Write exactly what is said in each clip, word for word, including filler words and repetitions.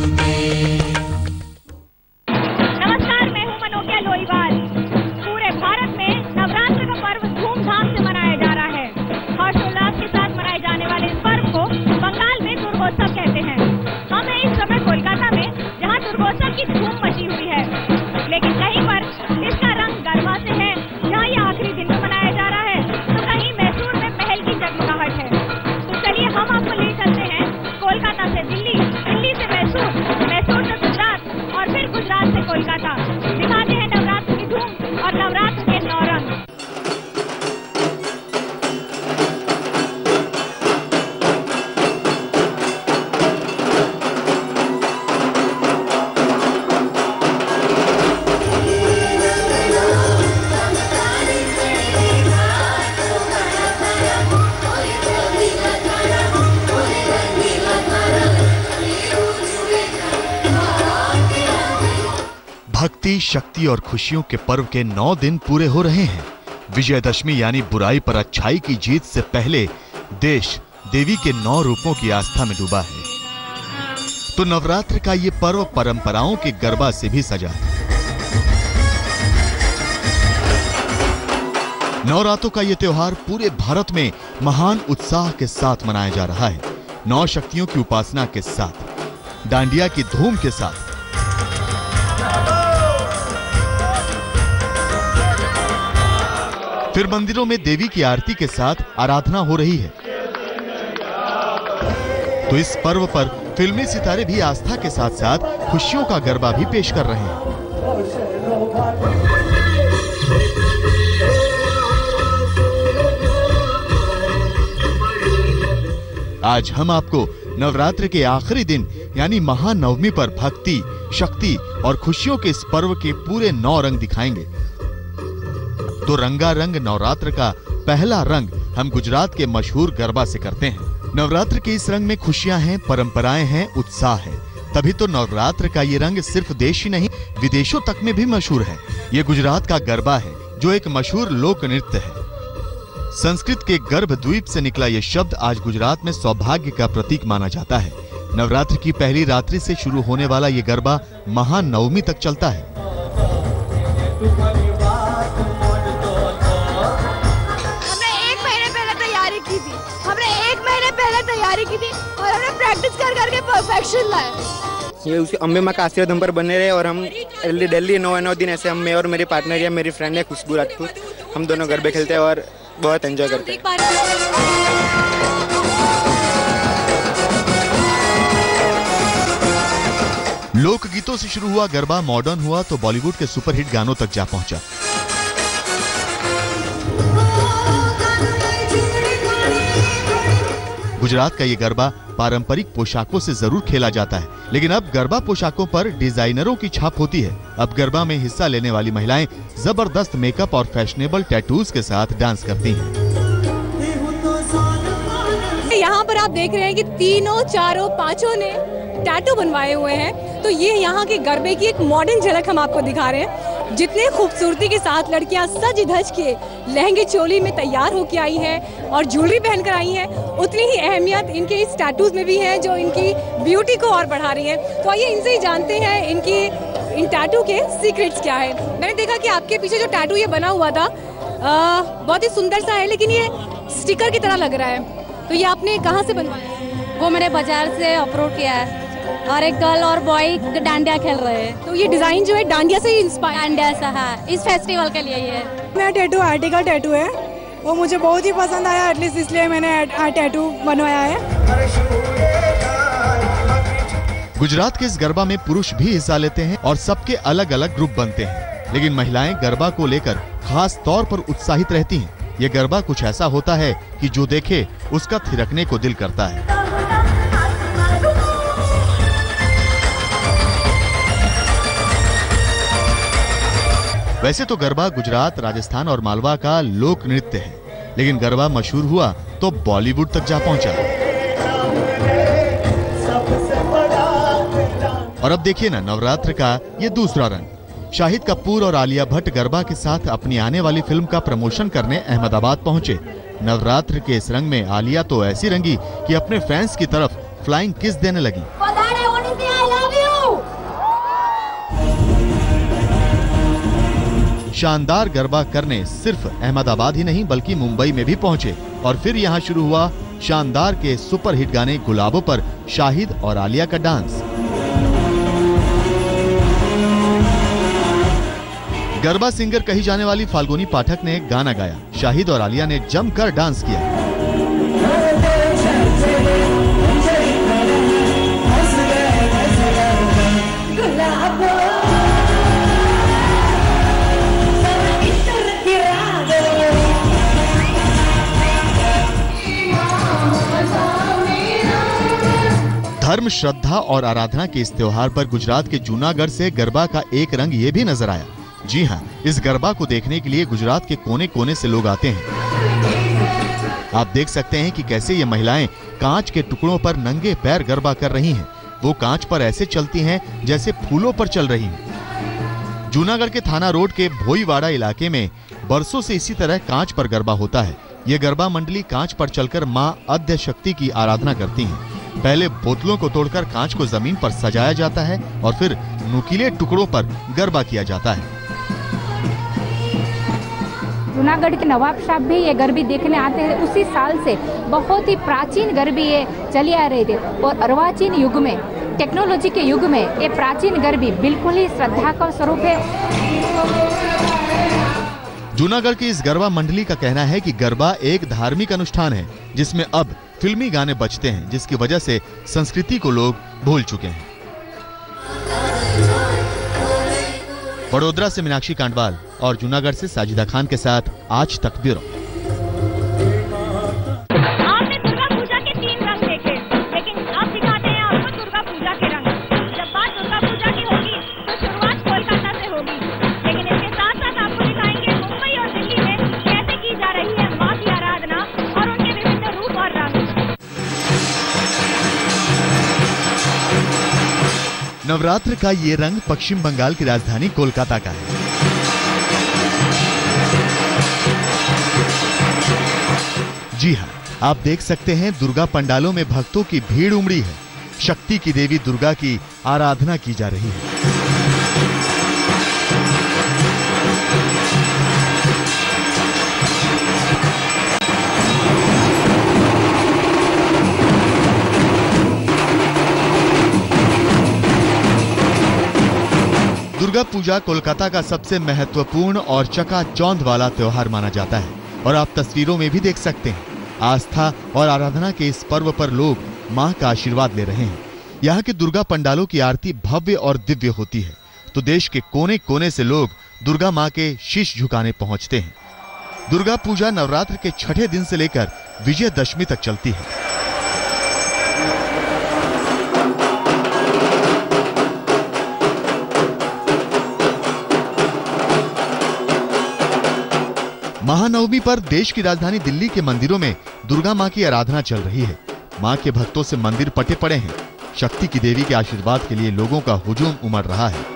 में। नमस्कार, मैं हूं मनोज्ञा लोईवाल। पूरे भारत में नवरात्र का पर्व धूमधाम से मनाया जा रहा है। हर्षोल्लास के साथ मनाए जाने वाले इस पर्व को बंगाल में दुर्गोत्सव कहते हैं। हम हैं इस समय कोलकाता में, जहां दुर्गोत्सव की धूम मची हुई है। लेकिन कहीं पर इसका रंग गरबा से है, जहां ये आखिरी दिन में मनाया जा रहा है, तो कहीं मैसूर में महल की जगमगाहट है। तो चलिए हम आपको ले चलते हैं कोलकाता से दिल्ली, दिल्ली से मैसूर, मैसूर से गुजरात और फिर गुजरात से कोलकाता। दिखाते हैं नवरात्र की धूम और नवरात्र के नौ रंग। भक्ति, शक्ति और खुशियों के पर्व के नौ दिन पूरे हो रहे हैं। विजयदशमी यानी बुराई पर अच्छाई की जीत से पहले देश देवी के नौ रूपों की आस्था में डूबा है। तो नवरात्र का ये पर्व परंपराओं के गरबा से भी सजा है। नवरात्रों का ये त्योहार पूरे भारत में महान उत्साह के साथ मनाया जा रहा है। नौ शक्तियों की उपासना के साथ, डांडिया की धूम के साथ। फिर मंदिरों में देवी की आरती के साथ आराधना हो रही है। तो इस पर्व पर फिल्मी सितारे भी आस्था के साथ साथ खुशियों का गरबा भी पेश कर रहे हैं। आज हम आपको नवरात्र के आखिरी दिन यानी महानवमी पर भक्ति, शक्ति और खुशियों के इस पर्व के पूरे नौ रंग दिखाएंगे। तो रंगारंग नवरात्र का पहला रंग हम गुजरात के मशहूर गरबा से करते हैं। नवरात्र के इस रंग में खुशियां हैं, परंपराएं हैं, उत्साह है। तभी तो नवरात्र का ये रंग सिर्फ देश ही नहीं, विदेशों तक में भी मशहूर है। ये गुजरात का गरबा है, जो एक मशहूर लोक नृत्य है। संस्कृत के गर्भ द्वीप से निकला ये शब्द आज गुजरात में सौभाग्य का प्रतीक माना जाता है। नवरात्र की पहली रात्रि से शुरू होने वाला ये गरबा महानवमी तक चलता है। तैयारी की थी और हमने प्रैक्टिस कर करके परफेक्शन लाया। ये उसी अम्बे माँ का आशीर्वाद हम पर बने रहे और हम डेली नौ नौ दिन ऐसे हम मैं और मेरी पार्टनर या मेरी फ्रेंड है खुशबू राजपूत, हम दोनों गरबे खेलते हैं और बहुत एंजॉय करते हैं। लोकगीतों से शुरू हुआ गरबा मॉडर्न हुआ तो बॉलीवुड के सुपरहिट गानों तक जा पहुंचा। गुजरात का ये गरबा पारंपरिक पोशाकों से जरूर खेला जाता है, लेकिन अब गरबा पोशाकों पर डिजाइनरों की छाप होती है। अब गरबा में हिस्सा लेने वाली महिलाएं जबरदस्त मेकअप और फैशनेबल टैटूज के साथ डांस करती हैं। यहाँ पर आप देख रहे हैं कि तीनों चारों पांचों ने टैटू बनवाए हुए हैं। तो ये यहाँ के गरबे की एक मॉडर्न झलक हम आपको दिखा रहे हैं। जितने खूबसूरती के साथ लड़कियां सज धज के लहंगे चोली में तैयार होकर आई हैं और ज्वेलरी पहनकर आई हैं, उतनी ही अहमियत इनके इस टैटूज में भी है जो इनकी ब्यूटी को और बढ़ा रही है। तो आइए इनसे ही जानते हैं इनकी इन टैटू के सीक्रेट्स क्या है। मैंने देखा कि आपके पीछे जो टैटू ये बना हुआ था आ, बहुत ही सुंदर सा है, लेकिन ये स्टिकर की तरह लग रहा है। तो ये आपने कहाँ से बनवाया? वो मैंने बाजार से अपलोड किया है और एक गर्ल और बॉय डांडिया खेल रहे हैं। तो ये डिजाइन जो है डांडिया से ही इंस्पायर? डांडिया से, हाँ, इस फेस्टिवल के लिए ये मेरा टैटू आरटी का टैटू है, वो मुझे बहुत ही पसंद आया, एटलीस्ट इसलिए मैंने टैटू बनवाया है। गुजरात के इस गरबा में पुरुष भी हिस्सा लेते हैं और सबके अलग अलग ग्रुप बनते हैं, लेकिन महिलाएं गरबा को लेकर खास तौर पर उत्साहित रहती हैं। ये गरबा कुछ ऐसा होता है कि जो देखे उसका थिरकने को दिल करता है। वैसे तो गरबा गुजरात, राजस्थान और मालवा का लोक नृत्य है, लेकिन गरबा मशहूर हुआ तो बॉलीवुड तक जा पहुंचा। और अब देखिए ना नवरात्र का ये दूसरा रंग। शाहिद कपूर और आलिया भट्ट गरबा के साथ अपनी आने वाली फिल्म का प्रमोशन करने अहमदाबाद पहुंचे। नवरात्र के इस रंग में आलिया तो ऐसी रंगी कि अपने फैंस की तरफ फ्लाइंग किस देने लगी। शानदार गरबा करने सिर्फ अहमदाबाद ही नहीं बल्कि मुंबई में भी पहुंचे और फिर यहां शुरू हुआ शानदार के सुपरहिट गाने गुलाबों पर शाहिद और आलिया का डांस। गरबा सिंगर कही जाने वाली फाल्गुनी पाठक ने गाना गाया। शाहिद और आलिया ने जमकर डांस किया। धर्म, श्रद्धा और आराधना के इस त्योहार पर गुजरात के जूनागढ़ से गरबा का एक रंग ये भी नजर आया। जी हां, इस गरबा को देखने के लिए गुजरात के कोने कोने से लोग आते हैं। आप देख सकते हैं कि कैसे ये महिलाएं कांच के टुकड़ों पर नंगे पैर गरबा कर रही हैं। वो कांच पर ऐसे चलती हैं जैसे फूलों पर चल रही हैं। जूनागढ़ के थाना रोड के भोईवाड़ा इलाके में बरसों से इसी तरह कांच पर गरबा होता है। ये गरबा मंडली कांच पर चलकर मां आद्य शक्ति की आराधना करती हैं। पहले बोतलों को तोड़कर कांच को जमीन पर सजाया जाता है और फिर नुकीले टुकड़ों पर गरबा किया जाता है। जूनागढ़ के नवाब साहब भी ये गरबी देखने आते हैं। उसी साल से बहुत ही प्राचीन गरबी ये चली आ रही थी और अर्वाचीन युग में, टेक्नोलॉजी के युग में ये प्राचीन गरबी बिल्कुल ही श्रद्धा का स्वरूप है। जूनागढ़ की इस गरबा मंडली का कहना है कि गरबा एक धार्मिक अनुष्ठान है जिसमें अब फिल्मी गाने बजते हैं, जिसकी वजह से संस्कृति को लोग भूल चुके हैं। वडोदरा से मीनाक्षी कांडवाल और जूनागढ़ से साजिदा खान के साथ आज तक ब्यूरो। आपने दुर्गा पूजा के तीन रंग देखे, लेकिन अब दिखाते हैं आपको दुर्गा पूजा के रंग। जब बात दुर्गा पूजा की होगी तो शुरुआत कोलकाता से होगी, लेकिन इसके साथ साथ आपको दिखाएंगे मुंबई और दिल्ली में कैसे की जा रही है मां की आराधना और उनके विभिन्न रूप और रंग। नवरात्र का ये रंग पश्चिम बंगाल की राजधानी कोलकाता का है। जी हां, आप देख सकते हैं दुर्गा पंडालों में भक्तों की भीड़ उमड़ी है। शक्ति की देवी दुर्गा की आराधना की जा रही है। दुर्गा पूजा कोलकाता का सबसे महत्वपूर्ण और चकाचौंध वाला त्योहार माना जाता है और आप तस्वीरों में भी देख सकते हैं। आस्था और आराधना के इस पर्व पर लोग मां का आशीर्वाद ले रहे हैं। यहाँ के दुर्गा पंडालों की आरती भव्य और दिव्य होती है तो देश के कोने कोने से लोग दुर्गा मां के शीश झुकाने पहुंचते हैं। दुर्गा पूजा नवरात्र के छठे दिन से लेकर विजयदशमी तक चलती है। महानवमी पर देश की राजधानी दिल्ली के मंदिरों में दुर्गा मां की आराधना चल रही है। मां के भक्तों से मंदिर पटे पड़े हैं। शक्ति की देवी के आशीर्वाद के लिए लोगों का हुजूम उमड़ रहा है।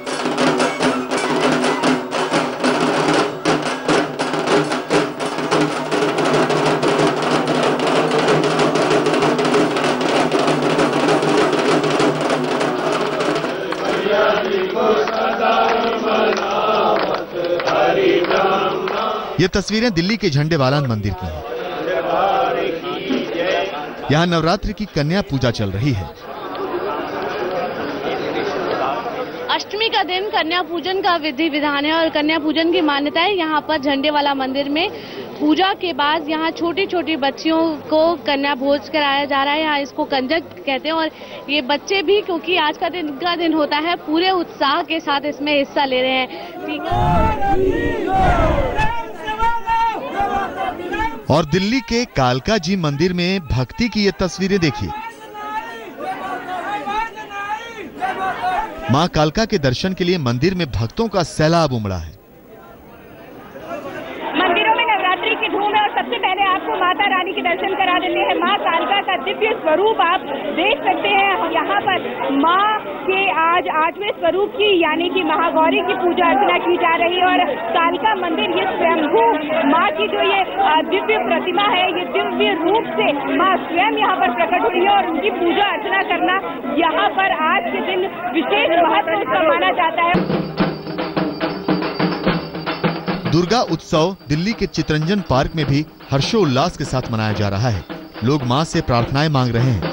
ये तस्वीरें दिल्ली के झंडेवालान मंदिर की हैं। यहाँ नवरात्र की कन्या पूजा चल रही है। अष्टमी का दिन कन्या पूजन का विधि विधान है और कन्या पूजन की मान्यता है। यहाँ पर झंडेवाला मंदिर में पूजा के बाद यहाँ छोटी छोटी बच्चियों को कन्या भोज कराया जा रहा है। यहाँ इसको कंजक कहते हैं और ये बच्चे भी, क्योंकि आज का दिन का दिन होता है, पूरे उत्साह के साथ इसमें हिस्सा ले रहे हैं। ठीक है। और दिल्ली के कालका जी मंदिर में भक्ति की ये तस्वीरें देखिए। मां कालका के दर्शन के लिए मंदिर में भक्तों का सैलाब उमड़ा है। मंदिरों में नवरात्रि की धूम है और सबसे पहले आपको माता रानी के दर्शन करा देते हैं। मां कालका का दिव्य स्वरूप आप देख सकते हैं। यहाँ पर मां के आज आठवें स्वरूप की यानी कि महागौरी की पूजा अर्चना की जा रही है और कालका मंदिर ये स्वयंभू मां की जो ये दिव्य प्रतिमा है, ये दिव्य रूप से मां स्वयं यहाँ पर प्रकट हुई है और उनकी पूजा अर्चना करना यहाँ पर आज के दिन विशेष महत्व उसका माना जाता है। दुर्गा उत्सव दिल्ली के चितरंजन पार्क में भी हर्षोल्लास के साथ मनाया जा रहा है। लोग मां से प्रार्थनाएं मांग रहे हैं।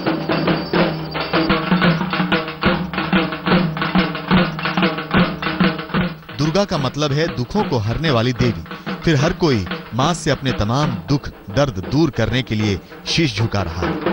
दुर्गा का मतलब है दुखों को हरने वाली देवी। फिर हर कोई मां से अपने तमाम दुख दर्द दूर करने के लिए शीश झुका रहा है।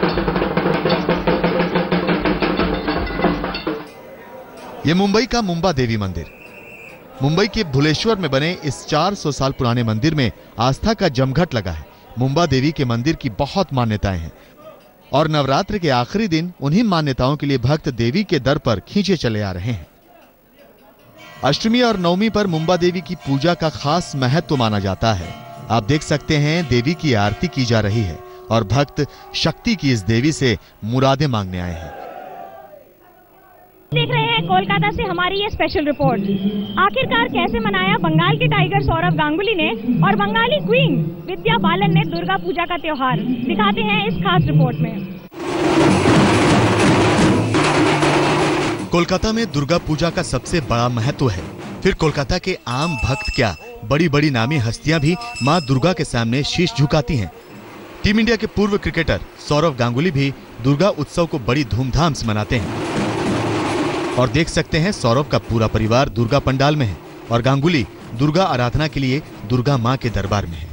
ये मुंबई का मुंबा देवी मंदिर। मुंबई के भुलेश्वर में बने इस चार सौ साल पुराने मंदिर में आस्था का जमघट लगा है। मुंबा देवी के मंदिर की बहुत मान्यताएं हैं और नवरात्र के आखिरी दिन उन्हीं मान्यताओं के लिए भक्त देवी के दर पर खींचे चले आ रहे हैं। अष्टमी और नवमी पर मुंबा देवी की पूजा का खास महत्व माना जाता है। आप देख सकते हैं देवी की आरती की जा रही है और भक्त शक्ति की इस देवी से मुरादें मांगने आए हैं। देख रहे हैं कोलकाता से हमारी ये स्पेशल रिपोर्ट। आखिरकार कैसे मनाया बंगाल के टाइगर सौरव गांगुली ने और बंगाली क्वीन विद्या बालन ने दुर्गा पूजा का त्योहार, दिखाते हैं इस खास रिपोर्ट में। कोलकाता में दुर्गा पूजा का सबसे बड़ा महत्व है। फिर कोलकाता के आम भक्त क्या, बड़ी बड़ी नामी हस्तियां भी मां दुर्गा के सामने शीश झुकाती हैं। टीम इंडिया के पूर्व क्रिकेटर सौरव गांगुली भी दुर्गा उत्सव को बड़ी धूमधाम से मनाते हैं और देख सकते हैं सौरव का पूरा परिवार दुर्गा पंडाल में है और गांगुली दुर्गा आराधना के लिए दुर्गा मां के दरबार में है।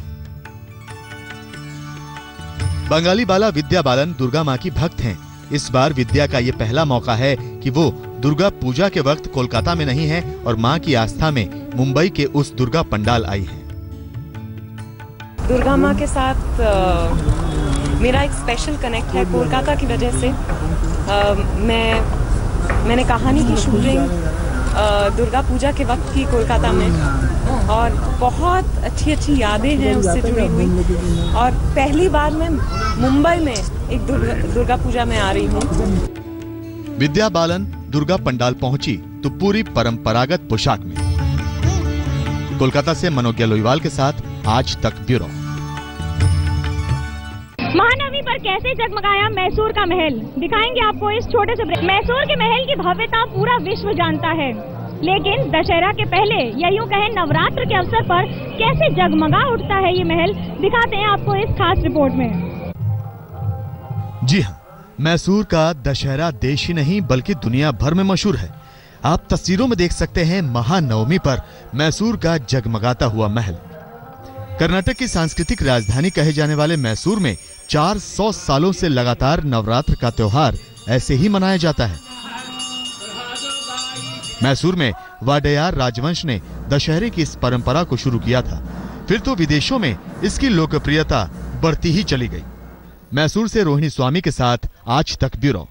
बंगाली बाला विद्या बालन दुर्गा मां की भक्त हैं। इस बार विद्या का ये पहला मौका है कि वो दुर्गा पूजा के वक्त कोलकाता में नहीं है और मां की आस्था में मुंबई के उस दुर्गा पंडाल आई हैं। दुर्गा मां के साथ आ, मेरा एक स्पेशल कनेक्ट है कोलकाता की वजह से। आ, मैं मैंने कहानी की शूटिंग दुर्गा पूजा के वक्त की कोलकाता में और बहुत अच्छी अच्छी यादें हैं उससे जुड़ी हुई। और पहली बार मैं मुंबई में एक दुर्गा, दुर्गा पूजा में आ रही हूँ। विद्या बालन दुर्गा पंडाल पहुंची तो पूरी परंपरागत पोशाक में। कोलकाता से मनोज्ञा लोईवाल के साथ आज तक ब्यूरो। महानवमी पर कैसे जगमगाया मैसूर का महल, दिखाएंगे आपको इस छोटे से ब्रेक। मैसूर के महल की भव्यता पूरा विश्व जानता है, लेकिन दशहरा के पहले या यूं कहें नवरात्र के अवसर पर कैसे जगमगा उठता है ये महल, दिखाते हैं आपको इस खास रिपोर्ट में। जी हाँ, मैसूर का दशहरा देश ही नहीं बल्कि दुनिया भर में मशहूर है। आप तस्वीरों में देख सकते हैं महानवमी पर मैसूर का जगमगाता हुआ महल। कर्नाटक की सांस्कृतिक राजधानी कहे जाने वाले मैसूर में चार सौ सालों से लगातार नवरात्र का त्योहार ऐसे ही मनाया जाता है। मैसूर में वाडेयार राजवंश ने दशहरे की इस परंपरा को शुरू किया था। फिर तो विदेशों में इसकी लोकप्रियता बढ़ती ही चली गई। मैसूर से रोहिणी स्वामी के साथ आज तक ब्यूरो।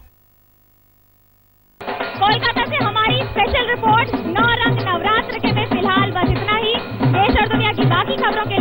कोलकाता से हमारी स्पेशल रिपोर्ट। नौ रंग नवरात्र के में फिलहाल बस इतना ही। देश और दुनिया की बाकी खबरों के